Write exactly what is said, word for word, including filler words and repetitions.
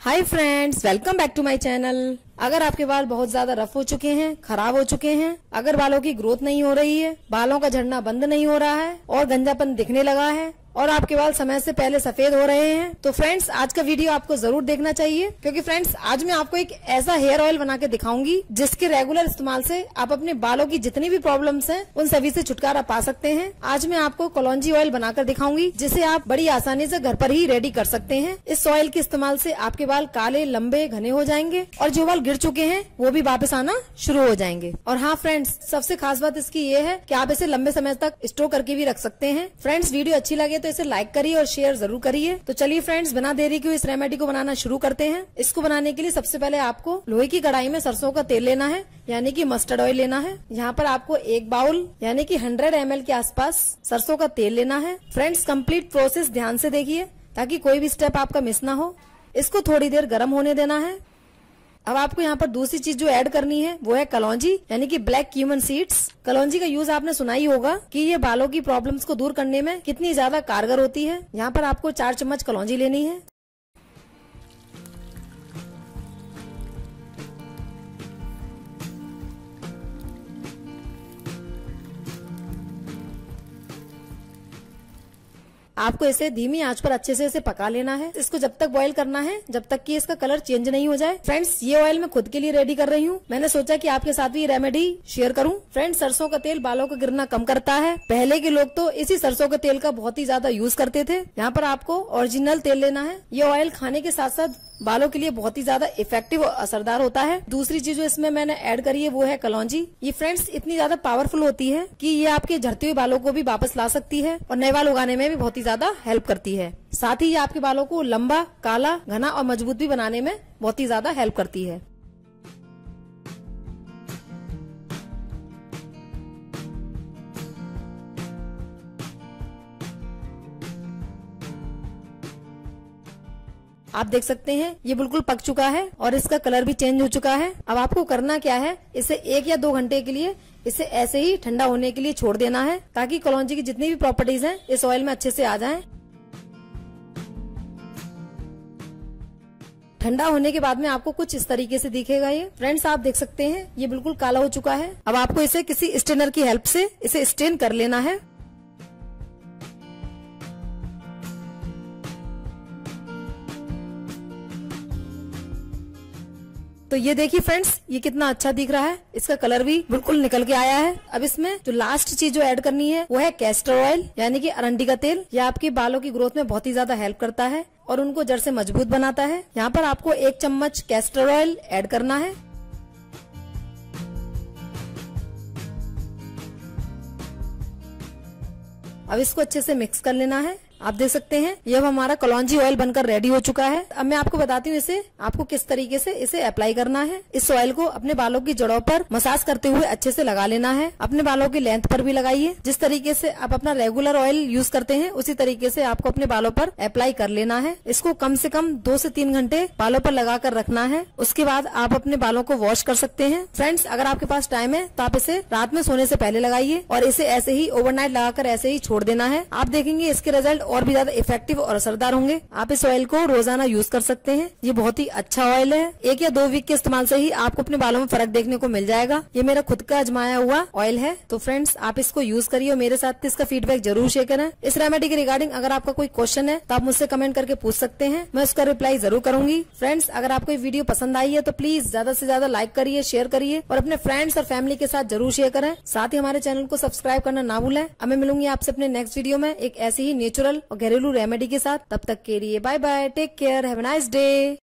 Hi friends, welcome back to my channel. अगर आपके बाल बहुत ज्यादा रफ हो चुके हैं, खराब हो चुके हैं, अगर बालों की ग्रोथ नहीं हो रही है, बालों का झड़ना बंद नहीं हो रहा है और गंजापन दिखने लगा है और आपके बाल समय से पहले सफेद हो रहे हैं, तो फ्रेंड्स आज का वीडियो आपको जरूर देखना चाहिए, क्योंकि फ्रेंड्स आज मैं आपको एक ऐसा हेयर ऑयल बना के दिखाऊंगी जिसके रेगुलर इस्तेमाल से आप अपने बालों की जितनी भी प्रॉब्लम्स हैं उन सभी से छुटकारा पा सकते हैं। आज मैं आपको कलौंजी ऑयल बनाकर दिखाऊंगी जिसे आप बड़ी आसानी से घर पर ही रेडी कर सकते हैं। इस ऑयल के इस्तेमाल से आपके बाल काले, लंबे, घने हो जाएंगे और जो बाल गिर चुके हैं वो भी वापस आना शुरू हो जाएंगे। और हाँ फ्रेंड्स, सबसे खास बात इसकी ये है कि आप इसे लंबे समय तक स्टोर करके भी रख सकते हैं। फ्रेंड्स, वीडियो अच्छी लगे तो इसे लाइक करिए और शेयर जरूर करिए। तो चलिए फ्रेंड्स, बिना देरी के इस रेमेडी को बनाना शुरू करते हैं। इसको बनाने के लिए सबसे पहले आपको लोहे की कढ़ाई में सरसों का तेल लेना है, यानी कि मस्टर्ड ऑयल लेना है। यहाँ पर आपको एक बाउल यानी कि हंड्रेड एम एल के आसपास सरसों का तेल लेना है। फ्रेंड्स, कंप्लीट प्रोसेस ध्यान से देखिए ताकि कोई भी स्टेप आपका मिस ना हो। इसको थोड़ी देर गर्म होने देना है। अब आपको यहाँ पर दूसरी चीज जो ऐड करनी है वो है कलौंजी यानी कि ब्लैक क्यूमन सीड्स। कलौंजी का यूज आपने सुना ही होगा कि ये बालों की प्रॉब्लम्स को दूर करने में कितनी ज्यादा कारगर होती है। यहाँ पर आपको चार चम्मच कलौंजी लेनी है। आपको इसे धीमी आंच पर अच्छे से इसे पका लेना है। इसको जब तक बॉईल करना है जब तक कि इसका कलर चेंज नहीं हो जाए। फ्रेंड्स, ये ऑयल मैं खुद के लिए रेडी कर रही हूँ। मैंने सोचा कि आपके साथ भी ये रेमेडी शेयर करूँ। फ्रेंड्स, सरसों का तेल बालों का गिरना कम करता है। पहले के लोग तो इसी सरसों के तेल का बहुत ही ज्यादा यूज करते थे। यहाँ पर आपको ओरिजिनल तेल लेना है। ये ऑयल खाने के साथ साथ बालों के लिए बहुत ही ज्यादा इफेक्टिव और असरदार होता है। दूसरी चीज जो इसमें मैंने ऐड करी है वो है कलौंजी। ये फ्रेंड्स इतनी ज्यादा पावरफुल होती है कि ये आपके झड़ते हुए बालों को भी वापस ला सकती है और नए बाल उगाने में भी बहुत ही ज्यादा हेल्प करती है। साथ ही ये आपके बालों को लंबा, काला, घना और मजबूत भी बनाने में बहुत ही ज्यादा हेल्प करती है। आप देख सकते हैं ये बिल्कुल पक चुका है और इसका कलर भी चेंज हो चुका है। अब आपको करना क्या है, इसे एक या दो घंटे के लिए इसे ऐसे ही ठंडा होने के लिए छोड़ देना है ताकि कलौंजी की जितनी भी प्रॉपर्टीज हैं इस ऑयल में अच्छे से आ जाएं। ठंडा होने के बाद में आपको कुछ इस तरीके से दिखेगा ये। फ्रेंड्स, आप देख सकते हैं ये बिल्कुल काला हो चुका है। अब आपको इसे किसी स्टेनर की हेल्प से इसे स्टेन कर लेना है। तो ये देखिए फ्रेंड्स, ये कितना अच्छा दिख रहा है। इसका कलर भी बिल्कुल निकल के आया है। अब इसमें जो लास्ट चीज जो ऐड करनी है वो है कैस्टर ऑयल यानी कि अरंडी का तेल। ये आपके बालों की ग्रोथ में बहुत ही ज्यादा हेल्प करता है और उनको जड़ से मजबूत बनाता है। यहाँ पर आपको एक चम्मच कैस्टर ऑयल ऐड करना है। अब इसको अच्छे से मिक्स कर लेना है। आप देख सकते हैं ये अब हमारा कलौंजी ऑयल बनकर रेडी हो चुका है। अब मैं आपको बताती हूँ इसे आपको किस तरीके से इसे अप्लाई करना है। इस ऑयल को अपने बालों की जड़ों पर मसाज करते हुए अच्छे से लगा लेना है। अपने बालों की लेंथ पर भी लगाइए। जिस तरीके से आप अपना रेगुलर ऑयल यूज करते हैं उसी तरीके से आपको अपने बालों पर अप्लाई कर लेना है। इसको कम से कम दो से तीन घंटे बालों पर लगा कर रखना है। उसके बाद आप अपने बालों को वॉश कर सकते हैं। फ्रेंड्स, अगर आपके पास टाइम है तो आप इसे रात में सोने से पहले लगाइए और इसे ऐसे ही ओवरनाइट लगाकर ऐसे ही छोड़ देना है। आप देखेंगे इसके रिजल्ट और भी ज्यादा इफेक्टिव और असरदार होंगे। आप इस ऑयल को रोजाना यूज कर सकते हैं। ये बहुत ही अच्छा ऑयल है। एक या दो वीक के इस्तेमाल से ही आपको अपने बालों में फर्क देखने को मिल जाएगा। ये मेरा खुद का आजमाया हुआ ऑयल है। तो फ्रेंड्स, आप इसको यूज करिए और मेरे साथ इसका फीडबैक जरूर शेयर करें। इस रेमेडी के रिगार्डिंग अगर आपका कोई क्वेश्चन है तो आप मुझसे कमेंट करके पूछ सकते हैं, मैं उसका रिप्लाई जरूर करूंगी। फ्रेंड्स, अगर आपको ये वीडियो पसंद आई है तो प्लीज ज्यादा से ज्यादा लाइक करिए, शेयर करिए और अपने फ्रेंड्स और फैमिली के साथ जरूर शेयर करें। साथ ही हमारे चैनल को सब्सक्राइब करना ना भूलें। अब मैं मिलूंगी आपसे अपने नेक्स्ट वीडियो में एक ऐसी ही नेचुरल और घरेलू रेमेडी के साथ। तब तक के लिए bye bye, take care, have a nice day.